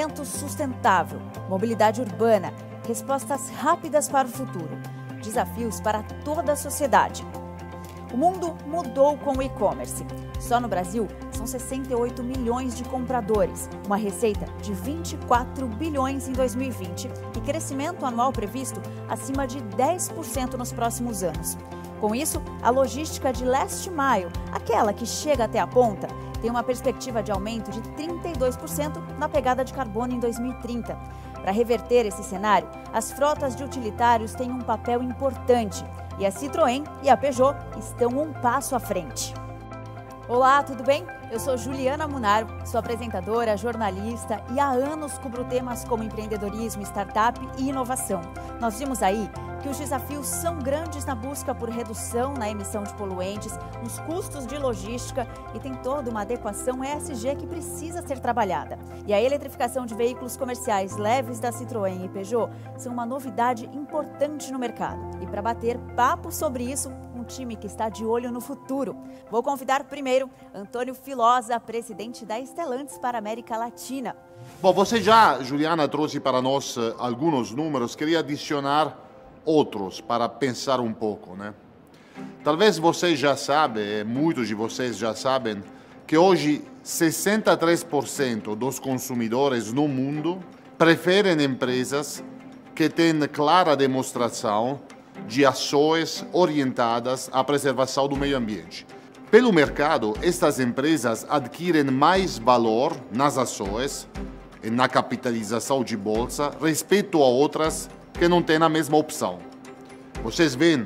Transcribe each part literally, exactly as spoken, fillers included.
Desenvolvimento sustentável, mobilidade urbana, respostas rápidas para o futuro, desafios para toda a sociedade. O mundo mudou com o e-commerce. Só no Brasil, são sessenta e oito milhões de compradores, uma receita de vinte e quatro bilhões em dois mil e vinte e crescimento anual previsto acima de dez por cento nos próximos anos. Com isso, a logística de last mile, aquela que chega até a ponta, tem uma perspectiva de aumento de trinta e dois por cento na pegada de carbono em dois mil e trinta. Para reverter esse cenário, as frotas de utilitários têm um papel importante e a Citroën e a Peugeot estão um passo à frente. Olá, tudo bem? Eu sou Juliana Munaro, sou apresentadora, jornalista e há anos cubro temas como empreendedorismo, startup e inovação. Nós vimos aí que os desafios são grandes na busca por redução na emissão de poluentes, nos custos de logística e tem toda uma adequação E S G que precisa ser trabalhada. E a eletrificação de veículos comerciais leves da Citroën e Peugeot são uma novidade importante no mercado. E para bater papo sobre isso, um time que está de olho no futuro. Vou convidar primeiro Antônio Filosa, presidente da Stellantis para a América Latina. Bom, você já, Juliana, trouxe para nós alguns números, queria adicionar outros para pensar um pouco, né? Talvez vocês já sabem, muitos de vocês já sabem, que hoje sessenta e três por cento dos consumidores no mundo preferem empresas que têm clara demonstração de ações orientadas à preservação do meio ambiente. Pelo mercado, estas empresas adquirem mais valor nas ações e na capitalização de bolsa respeito a outras que não têm a mesma opção. Vocês veem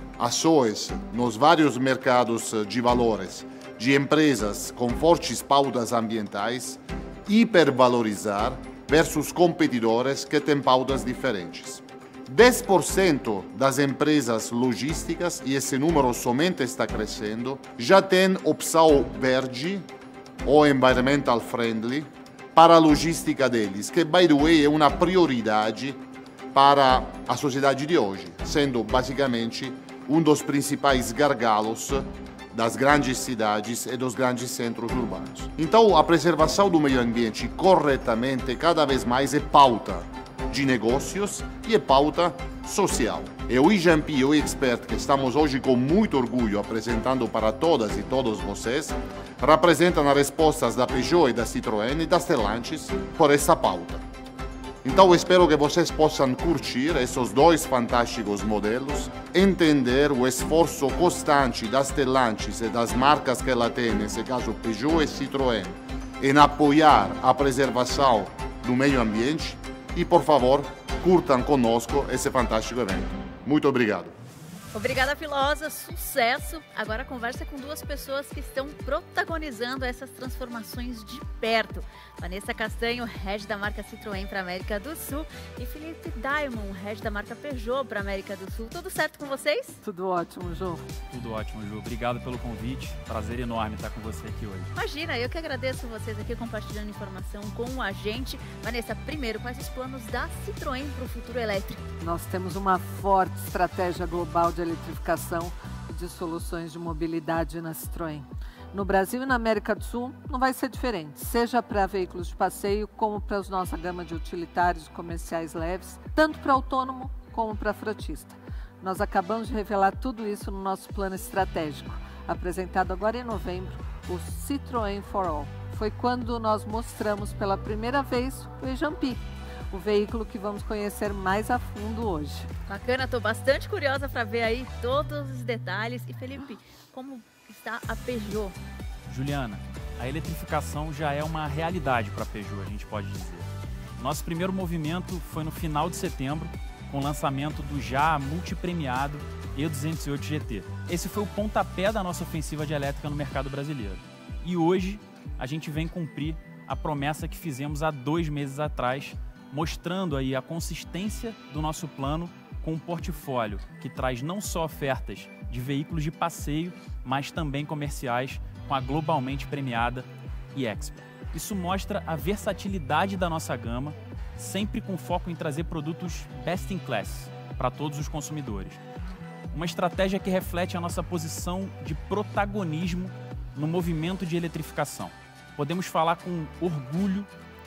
ações nos vários mercados de valores de empresas com fortes pautas ambientais hipervalorizar versus competidores que têm pautas diferentes. dez por cento das empresas logísticas, e esse número somente está crescendo, já tem opção verde ou environmental friendly para a logística deles, que, by the way, é uma prioridade para a sociedade de hoje, sendo basicamente um dos principais gargalos das grandes cidades e dos grandes centros urbanos. Então, a preservação do meio ambiente corretamente cada vez mais é pauta de negócios e é pauta social. E o I G M P e o Expert, que estamos hoje com muito orgulho apresentando para todas e todos vocês, representam as respostas da Peugeot e da Citroën e da Stellantis por essa pauta. Então, espero que vocês possam curtir esses dois fantásticos modelos, entender o esforço constante das Stellantis e das marcas que ela tem, nesse caso Peugeot e Citroën, em apoiar a preservação do meio ambiente e, por favor, curtam conosco esse fantástico evento. Muito obrigado. Obrigada, Filosa. Sucesso! Agora a conversa com duas pessoas que estão protagonizando essas transformações de perto. Vanessa Castanho, head da marca Citroën para a América do Sul, e Felipe Daimon, head da marca Peugeot para a América do Sul. Tudo certo com vocês? Tudo ótimo, Ju. Tudo ótimo, Ju. Obrigado pelo convite. Prazer enorme estar com você aqui hoje. Imagina, eu que agradeço vocês aqui compartilhando informação com a gente. Vanessa, primeiro, quais os planos da Citroën para o futuro elétrico? Nós temos uma forte estratégia global de eletrificação e de soluções de mobilidade na Citroën. No Brasil e na América do Sul não vai ser diferente, seja para veículos de passeio como para a nossa gama de utilitários comerciais leves, tanto para autônomo como para frotista. Nós acabamos de revelar tudo isso no nosso plano estratégico, apresentado agora em novembro, o Citroën for All. Foi quando nós mostramos pela primeira vez o E J M P, o veículo que vamos conhecer mais a fundo hoje. Bacana, estou bastante curiosa para ver aí todos os detalhes. E Felipe, como está a Peugeot? Juliana, a eletrificação já é uma realidade para a Peugeot, a gente pode dizer. Nosso primeiro movimento foi no final de setembro, com o lançamento do já multipremiado E duzentos e oito G T. Esse foi o pontapé da nossa ofensiva de elétrica no mercado brasileiro. E hoje a gente vem cumprir a promessa que fizemos há dois meses atrás, mostrando aí a consistência do nosso plano com um portfólio que traz não só ofertas de veículos de passeio, mas também comerciais com a globalmente premiada e-Expert. Isso mostra a versatilidade da nossa gama, sempre com foco em trazer produtos best in class para todos os consumidores. Uma estratégia que reflete a nossa posição de protagonismo no movimento de eletrificação. Podemos falar com orgulho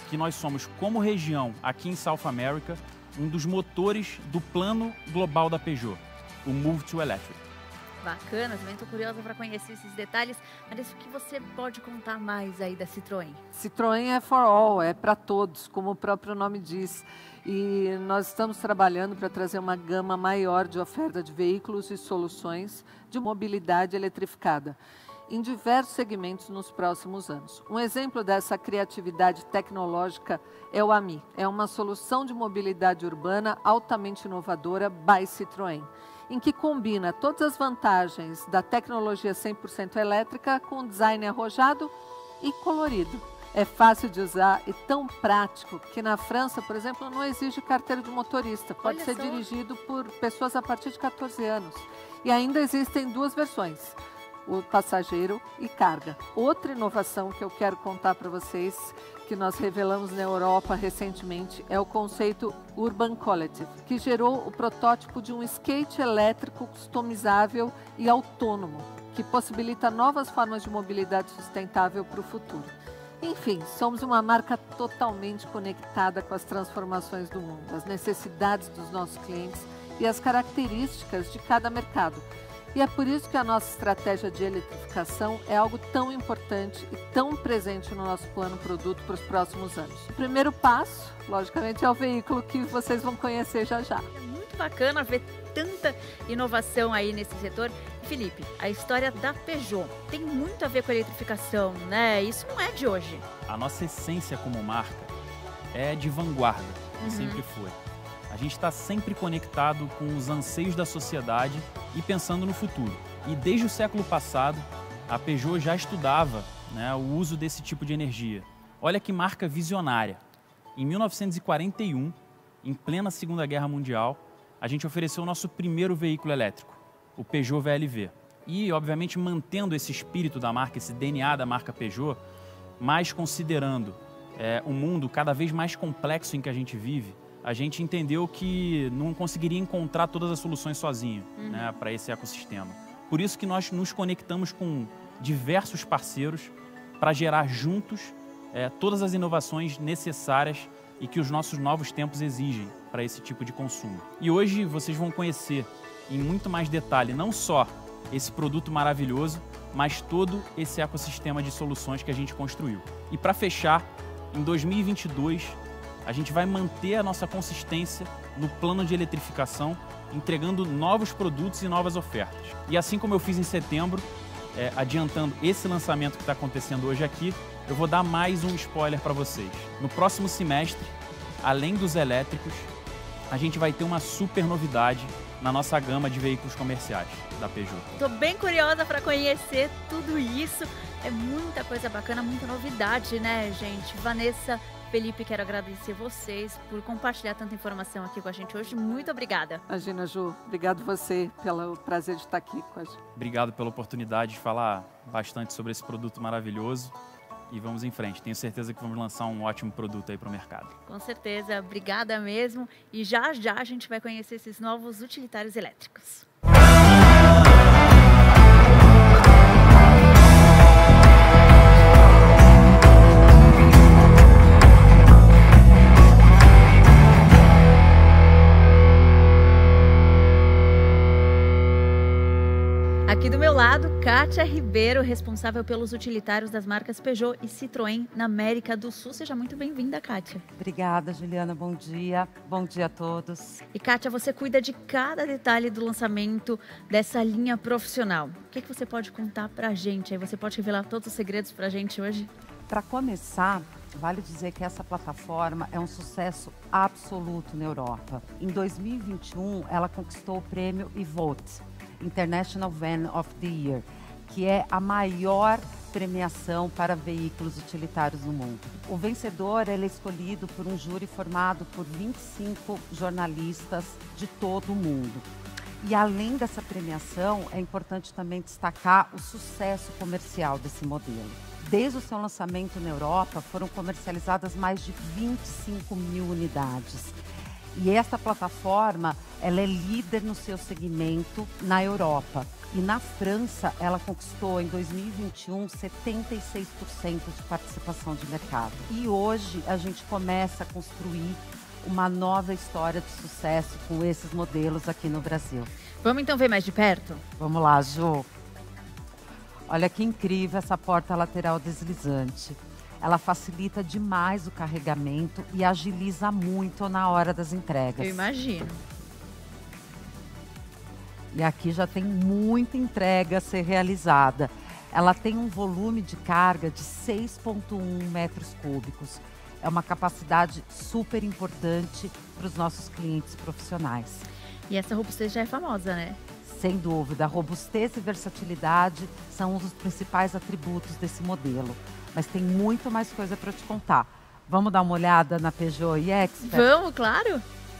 que nós somos, como região, aqui em South America, um dos motores do plano global da Peugeot, o Move to Electric. Bacana, também estou curiosa para conhecer esses detalhes, mas o que você pode contar mais aí da Citroën? Citroën é for all, é para todos, como o próprio nome diz. E nós estamos trabalhando para trazer uma gama maior de oferta de veículos e soluções de mobilidade eletrificada em diversos segmentos nos próximos anos. Um exemplo dessa criatividade tecnológica é o A M I. É uma solução de mobilidade urbana altamente inovadora by Citroën, em que combina todas as vantagens da tecnologia cem por cento elétrica com design arrojado e colorido. É fácil de usar e tão prático que na França, por exemplo, não exige carteira de motorista. Pode Olha ser só. dirigido por pessoas a partir de quatorze anos. E ainda existem duas versões, o passageiro e carga. Outra inovação que eu quero contar para vocês, que nós revelamos na Europa recentemente, é o conceito Urban Collective, que gerou o protótipo de um skate elétrico customizável e autônomo, que possibilita novas formas de mobilidade sustentável para o futuro. Enfim, somos uma marca totalmente conectada com as transformações do mundo, as necessidades dos nossos clientes e as características de cada mercado. E é por isso que a nossa estratégia de eletrificação é algo tão importante e tão presente no nosso plano produto para os próximos anos. O primeiro passo, logicamente, é o veículo que vocês vão conhecer já já. É muito bacana ver tanta inovação aí nesse setor. Felipe, a história da Peugeot tem muito a ver com a eletrificação, né? Isso não é de hoje. A nossa essência como marca é de vanguarda, Uhum. sempre foi. A gente está sempre conectado com os anseios da sociedade e pensando no futuro. E desde o século passado, a Peugeot já estudava, né, o uso desse tipo de energia. Olha que marca visionária. Em mil novecentos e quarenta e um, em plena Segunda Guerra Mundial, a gente ofereceu o nosso primeiro veículo elétrico, o Peugeot V L V. E, obviamente, mantendo esse espírito da marca, esse D N A da marca Peugeot, mas considerando é, um mundo cada vez mais complexo em que a gente vive, a gente entendeu que não conseguiria encontrar todas as soluções sozinho, uhum. né, para esse ecossistema. Por isso que nós nos conectamos com diversos parceiros para gerar juntos é, todas as inovações necessárias e que os nossos novos tempos exigem para esse tipo de consumo. E hoje vocês vão conhecer em muito mais detalhe não só esse produto maravilhoso, mas todo esse ecossistema de soluções que a gente construiu. E para fechar, em dois mil e vinte e dois, a gente vai manter a nossa consistência no plano de eletrificação, entregando novos produtos e novas ofertas. E assim como eu fiz em setembro, é, adiantando esse lançamento que está acontecendo hoje aqui, eu vou dar mais um spoiler para vocês. No próximo semestre, além dos elétricos, a gente vai ter uma super novidade na nossa gama de veículos comerciais da Peugeot. Estou bem curiosa para conhecer tudo isso. É muita coisa bacana, muita novidade, né, gente? Vanessa, Felipe, quero agradecer vocês por compartilhar tanta informação aqui com a gente hoje. Muito obrigada. Imagina, Ju. Obrigado você pelo prazer de estar aqui com a gente. Obrigado pela oportunidade de falar bastante sobre esse produto maravilhoso. E vamos em frente. Tenho certeza que vamos lançar um ótimo produto aí para o mercado. Com certeza. Obrigada mesmo. E já já a gente vai conhecer esses novos utilitários elétricos. Aqui do meu lado, Kátia Ribeiro, responsável pelos utilitários das marcas Peugeot e Citroën na América do Sul. Seja muito bem-vinda, Kátia. Obrigada, Juliana. Bom dia. Bom dia a todos. E, Kátia, você cuida de cada detalhe do lançamento dessa linha profissional. O que, que você pode contar pra gente? Aí você pode revelar todos os segredos pra gente hoje? Para começar, vale dizer que essa plataforma é um sucesso absoluto na Europa. Em dois mil e vinte e um, ela conquistou o prêmio I V O T, International Van of the Year, que é a maior premiação para veículos utilitários no mundo. O vencedor ele é escolhido por um júri formado por vinte e cinco jornalistas de todo o mundo. E além dessa premiação, é importante também destacar o sucesso comercial desse modelo. Desde o seu lançamento na Europa, foram comercializadas mais de vinte e cinco mil unidades. E essa plataforma, ela é líder no seu segmento na Europa. E na França, ela conquistou em dois mil e vinte e um setenta e seis por cento de participação de mercado. E hoje a gente começa a construir uma nova história de sucesso com esses modelos aqui no Brasil. Vamos então ver mais de perto? Vamos lá, Ju. Olha que incrível essa porta lateral deslizante. Ela facilita demais o carregamento e agiliza muito na hora das entregas. Eu imagino. E aqui já tem muita entrega a ser realizada. Ela tem um volume de carga de seis vírgula um metros cúbicos. É uma capacidade super importante para os nossos clientes profissionais. E essa robustez já é famosa, né? Sem dúvida, robustez e versatilidade são um dos principais atributos desse modelo. Mas tem muito mais coisa para te contar. Vamos dar uma olhada na Peugeot e-Expert? Vamos, claro!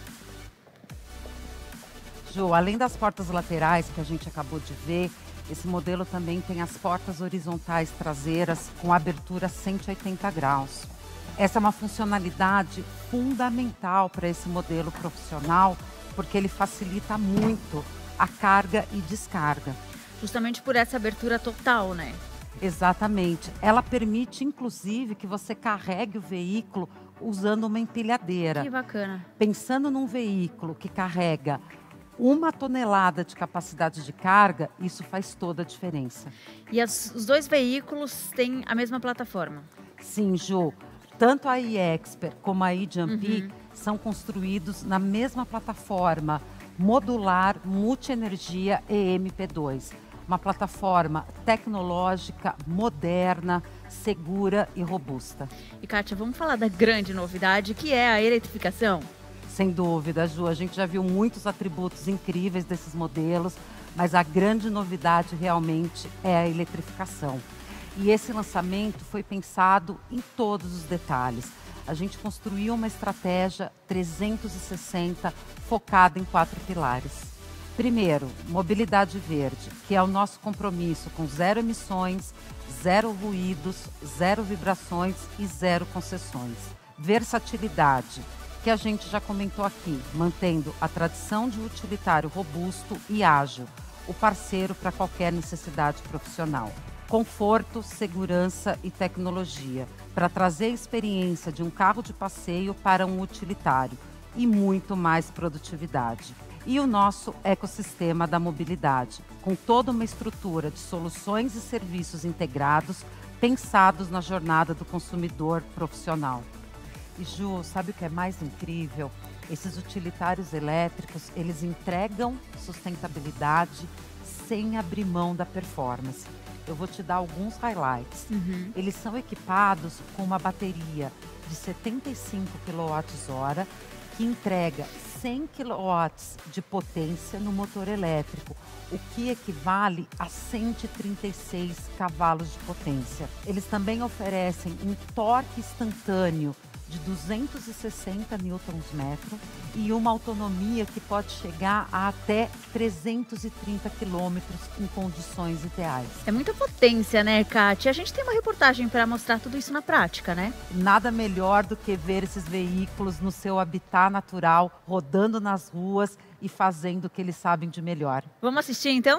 Ju, além das portas laterais que a gente acabou de ver, esse modelo também tem as portas horizontais traseiras com abertura cento e oitenta graus. Essa é uma funcionalidade fundamental para esse modelo profissional, porque ele facilita muito a carga e descarga. Justamente por essa abertura total, né? Exatamente. Ela permite, inclusive, que você carregue o veículo usando uma empilhadeira. Que bacana. Pensando num veículo que carrega uma tonelada de capacidade de carga, isso faz toda a diferença. E as, os dois veículos têm a mesma plataforma? Sim, Ju. Tanto a e-Expert como a e-Jumpy Uhum. são construídos na mesma plataforma modular multi-energia E M P dois. Uma plataforma tecnológica, moderna, segura e robusta. E, Kátia, vamos falar da grande novidade, que é a eletrificação? Sem dúvida, Ju. A gente já viu muitos atributos incríveis desses modelos, mas a grande novidade realmente é a eletrificação. E esse lançamento foi pensado em todos os detalhes. A gente construiu uma estratégia trezentos e sessenta focada em quatro pilares. Primeiro, mobilidade verde, que é o nosso compromisso com zero emissões, zero ruídos, zero vibrações e zero concessões. Versatilidade, que a gente já comentou aqui, mantendo a tradição de utilitário robusto e ágil, o parceiro para qualquer necessidade profissional. Conforto, segurança e tecnologia, para trazer a experiência de um carro de passeio para um utilitário e muito mais produtividade. E o nosso ecossistema da mobilidade, com toda uma estrutura de soluções e serviços integrados, pensados na jornada do consumidor profissional. E Ju, sabe o que é mais incrível? Esses utilitários elétricos, eles entregam sustentabilidade sem abrir mão da performance. Eu vou te dar alguns highlights. Uhum. Eles são equipados com uma bateria de setenta e cinco quilowatt-hora que entrega cem quilowatts de potência no motor elétrico, o que equivale a cento e trinta e seis cavalos de potência. Eles também oferecem um torque instantâneo de duzentos e sessenta newtons-metro e uma autonomia que pode chegar a até trezentos e trinta quilômetros em condições ideais. É muita potência, né, Kátia? A gente tem uma reportagem para mostrar tudo isso na prática, né? Nada melhor do que ver esses veículos no seu habitat natural, rodando nas ruas e fazendo o que eles sabem de melhor. Vamos assistir, então?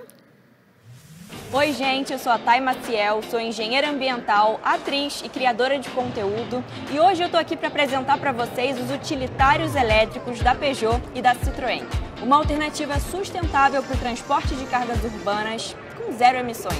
Oi, gente, eu sou a Thay Maciel, sou engenheira ambiental, atriz e criadora de conteúdo e hoje eu tô aqui para apresentar para vocês os utilitários elétricos da Peugeot e da Citroën. Uma alternativa sustentável para o transporte de cargas urbanas com zero emissões.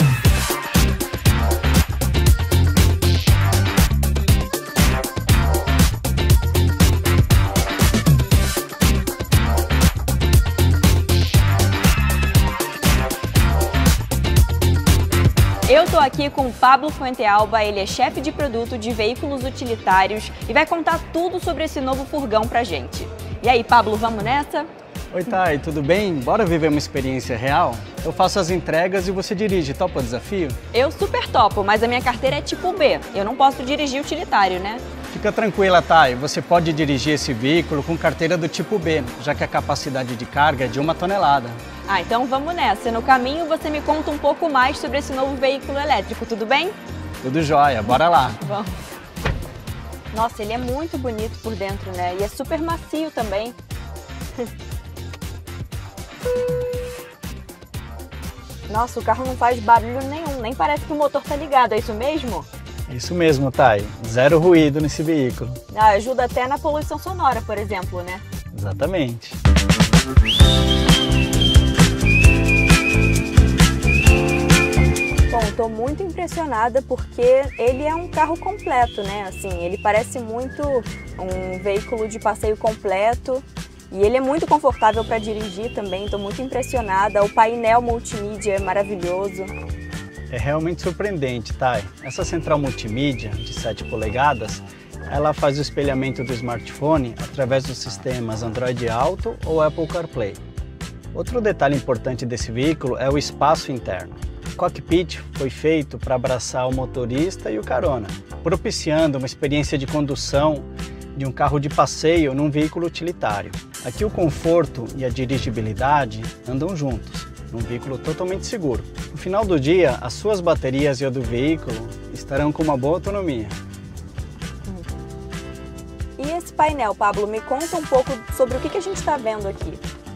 Eu tô aqui com o Pablo Fuentealba, ele é chefe de produto de veículos utilitários e vai contar tudo sobre esse novo furgão pra gente. E aí, Pablo, vamos nessa? Oi, Thay, tudo bem? Bora viver uma experiência real? Eu faço as entregas e você dirige, topa o desafio? Eu super topo, mas a minha carteira é tipo B, eu não posso dirigir utilitário, né? Fica tranquila, Thay, você pode dirigir esse veículo com carteira do tipo B, já que a capacidade de carga é de uma tonelada. Ah, então vamos nessa. No caminho você me conta um pouco mais sobre esse novo veículo elétrico, tudo bem? Tudo jóia, bora lá. Vamos. Nossa, ele é muito bonito por dentro, né? E é super macio também. Nossa, o carro não faz barulho nenhum, nem parece que o motor tá ligado, é isso mesmo? Isso mesmo, Thay. Zero ruído nesse veículo. Ah, ajuda até na poluição sonora, por exemplo, né? Exatamente. Bom, estou muito impressionada porque ele é um carro completo, né? Assim, ele parece muito um veículo de passeio completo e ele é muito confortável para dirigir também. Estou muito impressionada. O painel multimídia é maravilhoso. É realmente surpreendente, Thay. Essa central multimídia de sete polegadas, ela faz o espelhamento do smartphone através dos sistemas Android Auto ou Apple CarPlay. Outro detalhe importante desse veículo é o espaço interno. O cockpit foi feito para abraçar o motorista e o carona, propiciando uma experiência de condução de um carro de passeio num veículo utilitário. Aqui o conforto e a dirigibilidade andam juntos, num veículo totalmente seguro. No final do dia, as suas baterias e a do veículo estarão com uma boa autonomia. E esse painel, Pablo, me conta um pouco sobre o que a gente está vendo aqui.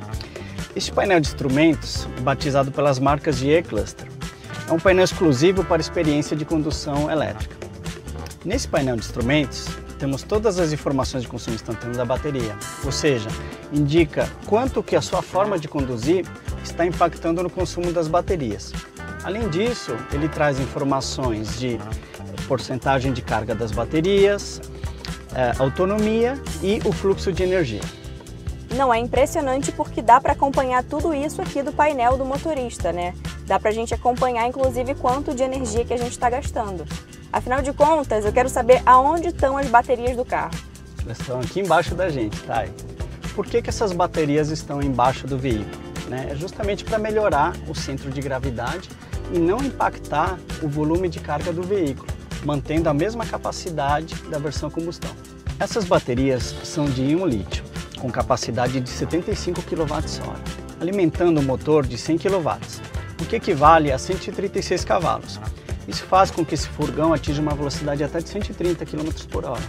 Este painel de instrumentos, batizado pelas marcas de E-Cluster, é um painel exclusivo para experiência de condução elétrica. Nesse painel de instrumentos, temos todas as informações de consumo instantâneo da bateria, ou seja, indica quanto que a sua forma de conduzir está impactando no consumo das baterias. Além disso, ele traz informações de porcentagem de carga das baterias, autonomia e o fluxo de energia. Não, é impressionante porque dá para acompanhar tudo isso aqui do painel do motorista, né? Dá para a gente acompanhar, inclusive, quanto de energia que a gente está gastando. Afinal de contas, eu quero saber aonde estão as baterias do carro. Elas estão aqui embaixo da gente, tá? Por que que essas baterias estão embaixo do veículo? Né? É justamente para melhorar o centro de gravidade e não impactar o volume de carga do veículo, mantendo a mesma capacidade da versão combustão. Essas baterias são de íon lítio, com capacidade de setenta e cinco quilowatts-hora, alimentando um motor de cem quilowatts, o que equivale a cento e trinta e seis cavalos. Isso faz com que esse furgão atinja uma velocidade até de cento e trinta quilômetros por hora.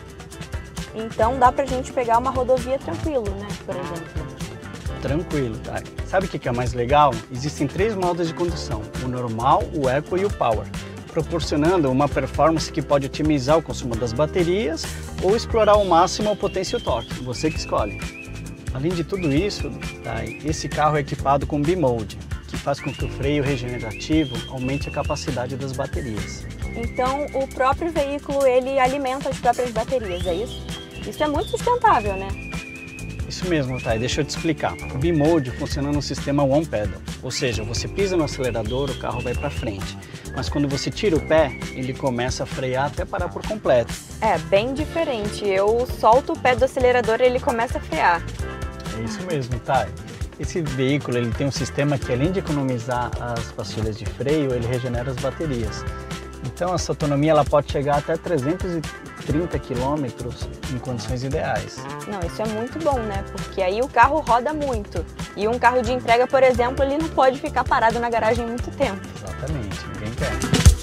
Então dá pra gente pegar uma rodovia tranquilo, né, por exemplo? Tranquilo, tá? Sabe o que é mais legal? Existem três modos de condução, o normal, o eco e o power, proporcionando uma performance que pode otimizar o consumo das baterias ou explorar ao máximo a potência e o torque, você que escolhe. Além de tudo isso, tá, esse carro é equipado com B-Mode, que faz com que o freio regenerativo aumente a capacidade das baterias. Então o próprio veículo ele alimenta as próprias baterias, é isso? Isso é muito sustentável, né? Isso mesmo, Thay, deixa eu te explicar. O B-Mode funciona no sistema One Pedal, ou seja, você pisa no acelerador, o carro vai para frente. Mas quando você tira o pé, ele começa a frear até parar por completo. É, bem diferente. Eu solto o pé do acelerador e ele começa a frear. É isso mesmo, Thay. Esse veículo ele tem um sistema que, além de economizar as pastilhas de freio, ele regenera as baterias. Então, essa autonomia ela pode chegar até trezentos e trinta quilômetros em condições ideais. Não, isso é muito bom, né? Porque aí o carro roda muito. E um carro de entrega, por exemplo, ele não pode ficar parado na garagem muito tempo. Exatamente, ninguém quer.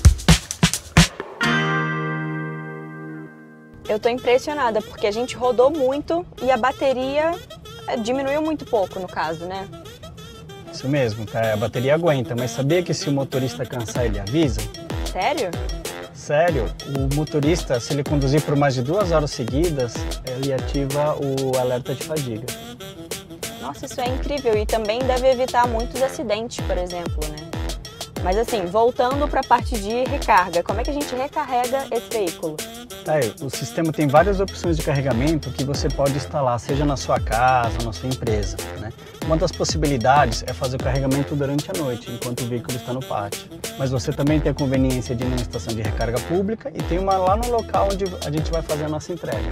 Eu tô impressionada, porque a gente rodou muito e a bateria diminuiu muito pouco, no caso, né? Isso mesmo, tá? A bateria aguenta, mas sabia que se o motorista cansar, ele avisa? Sério? Sério, o motorista, se ele conduzir por mais de duas horas seguidas, ele ativa o alerta de fadiga. Nossa, isso é incrível e também deve evitar muitos acidentes, por exemplo, né? Mas assim, voltando para a parte de recarga, como é que a gente recarrega esse veículo? Tá, o sistema tem várias opções de carregamento que você pode instalar, seja na sua casa, na sua empresa, né? Uma das possibilidades é fazer o carregamento durante a noite, enquanto o veículo está no pátio. Mas você também tem a conveniência de ir numa estação de recarga pública e tem uma lá no local onde a gente vai fazer a nossa entrega.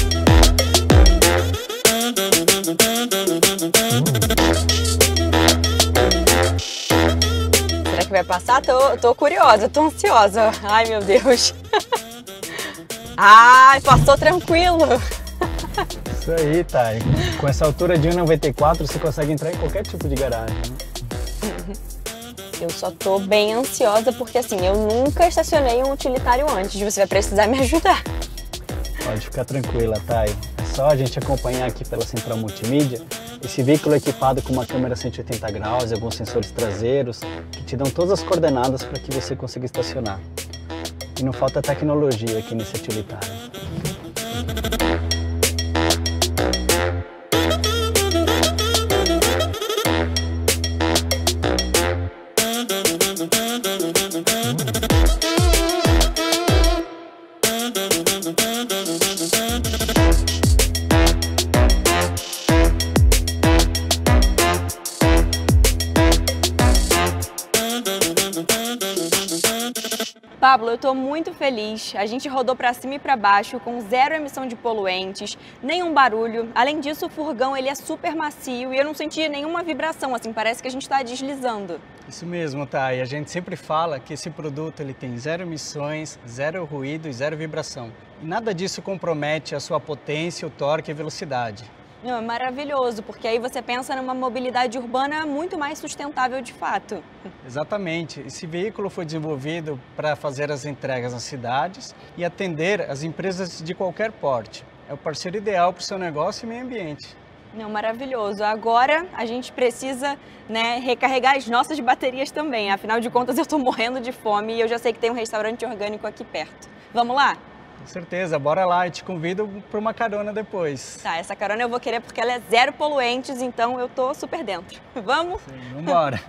Será que vai passar? Tô, tô curiosa, tô ansiosa. Ai, meu Deus. Ai, passou tranquilo. Isso aí, Thay. Com essa altura de um e noventa e quatro, você consegue entrar em qualquer tipo de garagem, né? Eu só tô bem ansiosa porque, assim, eu nunca estacionei um utilitário antes. Você vai precisar me ajudar. Pode ficar tranquila, Thay. É só a gente acompanhar aqui pela central multimídia. Esse veículo é equipado com uma câmera cento e oitenta graus e alguns sensores traseiros que te dão todas as coordenadas para que você consiga estacionar. E não falta tecnologia aqui nesse utilitário. Pablo, eu estou muito feliz. A gente rodou para cima e para baixo com zero emissão de poluentes, nenhum barulho. Além disso, o furgão ele é super macio e eu não senti nenhuma vibração, assim, parece que a gente está deslizando. Isso mesmo, Thay. A gente sempre fala que esse produto ele tem zero emissões, zero ruído e zero vibração. E nada disso compromete a sua potência, o torque e a velocidade. É maravilhoso, porque aí você pensa numa mobilidade urbana muito mais sustentável de fato. Exatamente. Esse veículo foi desenvolvido para fazer as entregas nas cidades e atender as empresas de qualquer porte. É o parceiro ideal para o seu negócio e meio ambiente. Não, maravilhoso. Agora a gente precisa, né, recarregar as nossas baterias também. Afinal de contas, eu estou morrendo de fome e eu já sei que tem um restaurante orgânico aqui perto. Vamos lá? Com certeza, bora lá, eu te convido para uma carona depois. Tá, essa carona eu vou querer porque ela é zero poluentes, então eu tô super dentro. Vamos? Sim, vambora.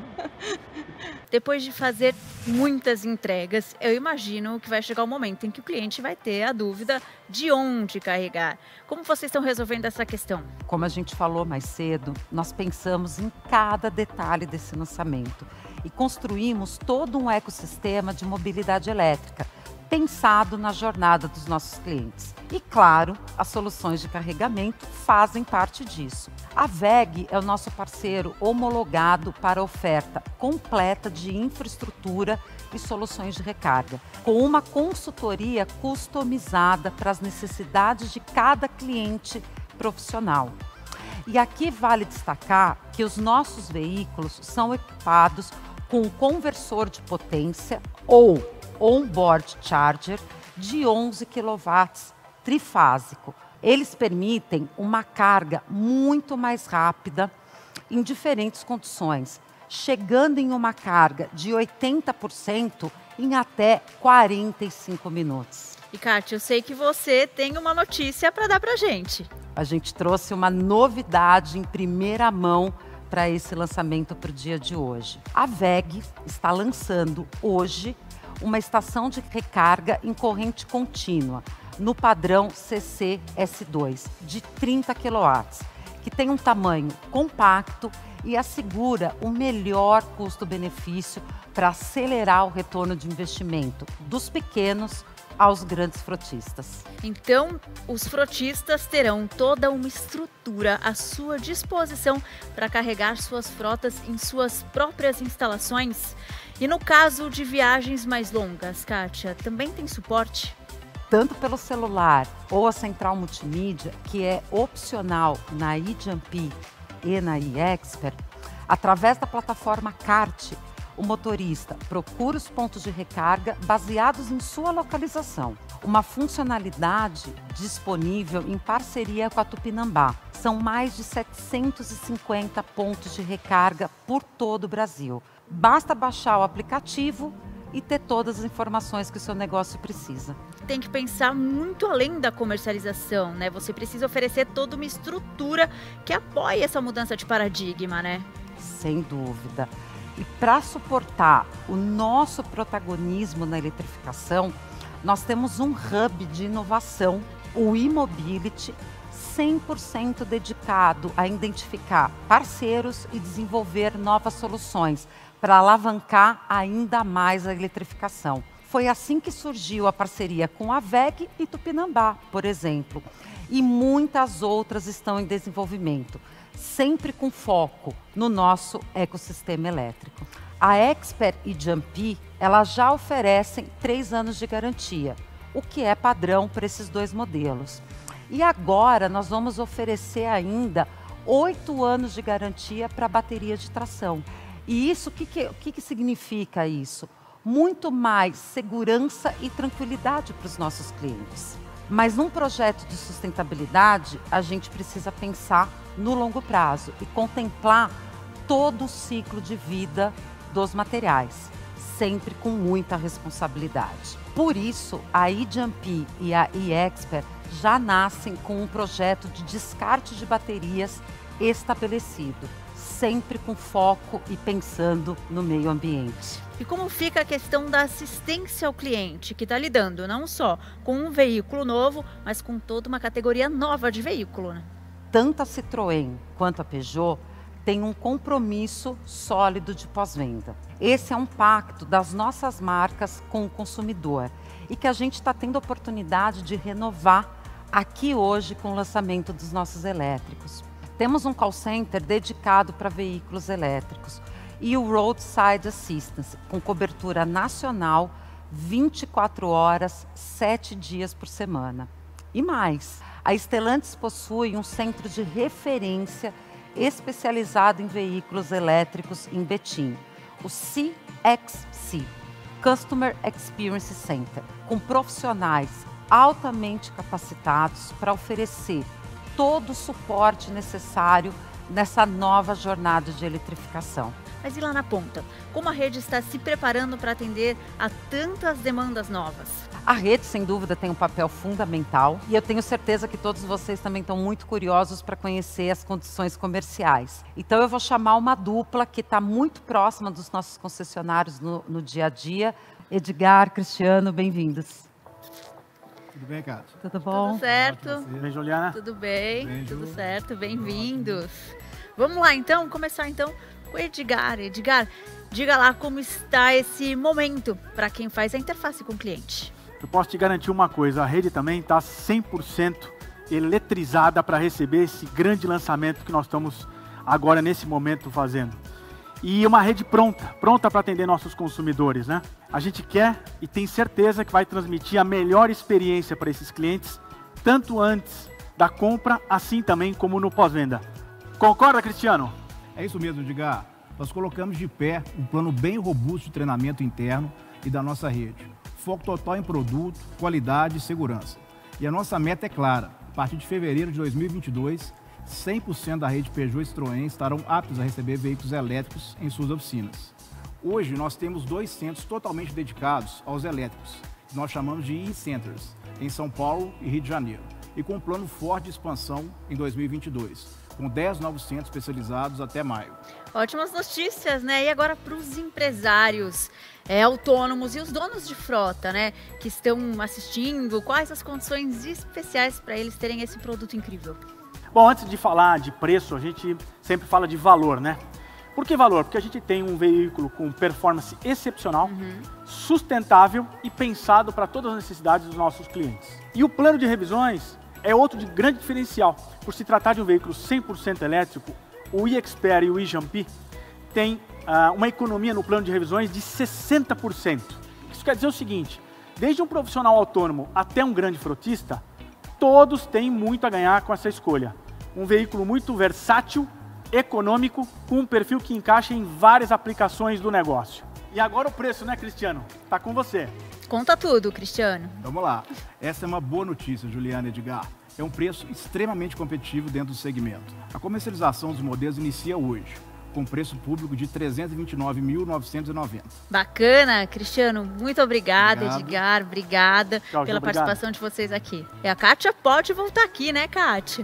Depois de fazer muitas entregas, eu imagino que vai chegar o momento em que o cliente vai ter a dúvida de onde carregar. Como vocês estão resolvendo essa questão? Como a gente falou mais cedo, nós pensamos em cada detalhe desse lançamento e construímos todo um ecossistema de mobilidade elétrica, pensado na jornada dos nossos clientes. E claro, as soluções de carregamento fazem parte disso. A W E G é o nosso parceiro homologado para a oferta completa de infraestrutura e soluções de recarga, com uma consultoria customizada para as necessidades de cada cliente profissional. E aqui vale destacar que os nossos veículos são equipados com um conversor de potência ou on-board charger de onze quilowatts trifásico. Eles permitem uma carga muito mais rápida em diferentes condições, chegando em uma carga de oitenta por cento em até quarenta e cinco minutos. E Kátia, eu sei que você tem uma notícia para dar para a gente. A gente trouxe uma novidade em primeira mão para esse lançamento para o dia de hoje. A W E G está lançando hoje uma estação de recarga em corrente contínua, no padrão C C S dois, de trinta quilowatts, que tem um tamanho compacto e assegura o melhor custo-benefício para acelerar o retorno de investimento dos pequenos aos grandes frotistas. Então, os frotistas terão toda uma estrutura à sua disposição para carregar suas frotas em suas próprias instalações. E no caso de viagens mais longas, Kátia, também tem suporte? Tanto pelo celular ou a central multimídia, que é opcional na eJunpy e na eExpert, através da plataforma Cart, o motorista procura os pontos de recarga baseados em sua localização. Uma funcionalidade disponível em parceria com a Tupinambá. São mais de setecentos e cinquenta pontos de recarga por todo o Brasil. Basta baixar o aplicativo e ter todas as informações que o seu negócio precisa. Tem que pensar muito além da comercialização, né? Você precisa oferecer toda uma estrutura que apoie essa mudança de paradigma, né? Sem dúvida. E para suportar o nosso protagonismo na eletrificação, nós temos um hub de inovação, o e-mobility, cem por cento dedicado a identificar parceiros e desenvolver novas soluções para alavancar ainda mais a eletrificação. Foi assim que surgiu a parceria com a W E G e Tupinambá, por exemplo, e muitas outras estão em desenvolvimento, sempre com foco no nosso ecossistema elétrico. A Expert e Jumpy, elas já oferecem três anos de garantia, o que é padrão para esses dois modelos. E agora nós vamos oferecer ainda oito anos de garantia para a bateria de tração. E isso, o que, que, que, que significa isso? Muito mais segurança e tranquilidade para os nossos clientes. Mas num projeto de sustentabilidade, a gente precisa pensar no longo prazo e contemplar todo o ciclo de vida dos materiais, sempre com muita responsabilidade. Por isso, a I J M P e a E-Expert já nascem com um projeto de descarte de baterias estabelecido, sempre com foco e pensando no meio ambiente. E como fica a questão da assistência ao cliente, que está lidando não só com um veículo novo, mas com toda uma categoria nova de veículo, né? Tanto a Citroën quanto a Peugeot têm um compromisso sólido de pós-venda. Esse é um pacto das nossas marcas com o consumidor e que a gente está tendo a oportunidade de renovar aqui hoje com o lançamento dos nossos elétricos. Temos um call center dedicado para veículos elétricos e o Roadside Assistance, com cobertura nacional, vinte e quatro horas, sete dias por semana. E mais, a Stellantis possui um centro de referência especializado em veículos elétricos em Betim, o C X C, Customer Experience Center, com profissionais altamente capacitados para oferecer todo o suporte necessário nessa nova jornada de eletrificação. Mas e lá na ponta? Como a rede está se preparando para atender a tantas demandas novas? A rede, sem dúvida, tem um papel fundamental e eu tenho certeza que todos vocês também estão muito curiosos para conhecer as condições comerciais. Então eu vou chamar uma dupla que está muito próxima dos nossos concessionários no, no dia a dia. Edgar, Cristiano, bem-vindos. Tudo bem, Cátia? Tudo bom? Tudo certo? Tudo bem, Juliana? Tudo bem, bem, tudo Ju? certo, bem-vindos. Vamos lá então, começar então com o Edgar. Edgar, diga lá como está esse momento para quem faz a interface com o cliente. Eu posso te garantir uma coisa, a rede também está cem por cento eletrizada para receber esse grande lançamento que nós estamos agora nesse momento fazendo. E uma rede pronta, pronta para atender nossos consumidores, né? A gente quer e tem certeza que vai transmitir a melhor experiência para esses clientes, tanto antes da compra, assim também como no pós-venda. Concorda, Cristiano? É isso mesmo, Edgar. Nós colocamos de pé um plano bem robusto de treinamento interno e da nossa rede. Foco total em produto, qualidade e segurança. E a nossa meta é clara. A partir de fevereiro de dois mil e vinte e dois, cem por cento da rede Peugeot e Citroën estarão aptos a receber veículos elétricos em suas oficinas. Hoje, nós temos dois centros totalmente dedicados aos elétricos, que nós chamamos de e-centers, em São Paulo e Rio de Janeiro, e com um plano forte de expansão em dois mil e vinte e dois, com dez novos centros especializados até maio. Ótimas notícias, né? E agora para os empresários é, autônomos e os donos de frota, né? Que estão assistindo, quais as condições especiais para eles terem esse produto incrível? Bom, antes de falar de preço, a gente sempre fala de valor, né? Por que valor? Porque a gente tem um veículo com performance excepcional, uhum. sustentável e pensado para todas as necessidades dos nossos clientes. E o plano de revisões é outro de grande diferencial. Por se tratar de um veículo cem por cento elétrico, o E-Expert e o I J M P têm uh, uma economia no plano de revisões de sessenta por cento. Isso quer dizer o seguinte, desde um profissional autônomo até um grande frotista, todos têm muito a ganhar com essa escolha. Um veículo muito versátil, econômico, com um perfil que encaixa em várias aplicações do negócio. E agora o preço, né, Cristiano? Tá com você. Conta tudo, Cristiano. Vamos lá. Essa é uma boa notícia, Juliana e Edgar. É um preço extremamente competitivo dentro do segmento. A comercialização dos modelos inicia hoje, com preço público de trezentos e vinte e nove mil novecentos e noventa reais. Bacana, Cristiano. Muito obrigada, Obrigado. Edgar. Obrigada Tchau, pela obrigado. participação de vocês aqui. E a Kátia pode voltar aqui, né, Kátia?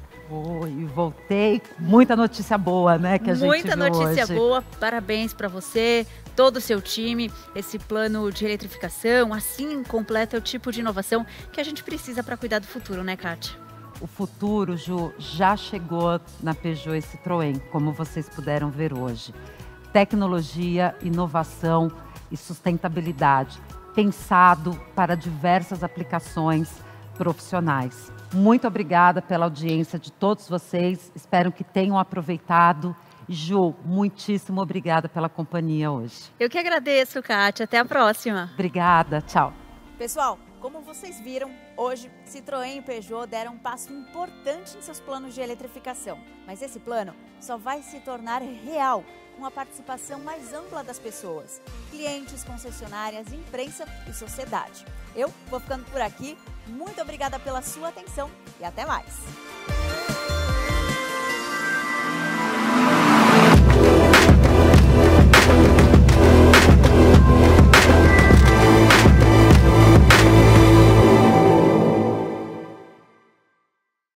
Oi, voltei. Muita notícia boa, né, que a gente Muita viu notícia hoje. boa. Parabéns para você, todo o seu time. Esse plano de eletrificação, assim, completa o tipo de inovação que a gente precisa para cuidar do futuro, né, Kátia? O futuro, Ju, já chegou na Peugeot e Citroën, como vocês puderam ver hoje. Tecnologia, inovação e sustentabilidade, pensado para diversas aplicações profissionais. Muito obrigada pela audiência de todos vocês, espero que tenham aproveitado. Ju, muitíssimo obrigada pela companhia hoje. Eu que agradeço, Kátia. Até a próxima. Obrigada, tchau. Pessoal, como vocês viram, hoje Citroën e Peugeot deram um passo importante em seus planos de eletrificação. Mas esse plano só vai se tornar real com a participação mais ampla das pessoas, clientes, concessionárias, imprensa e sociedade. Eu vou ficando por aqui. Muito obrigada pela sua atenção e até mais!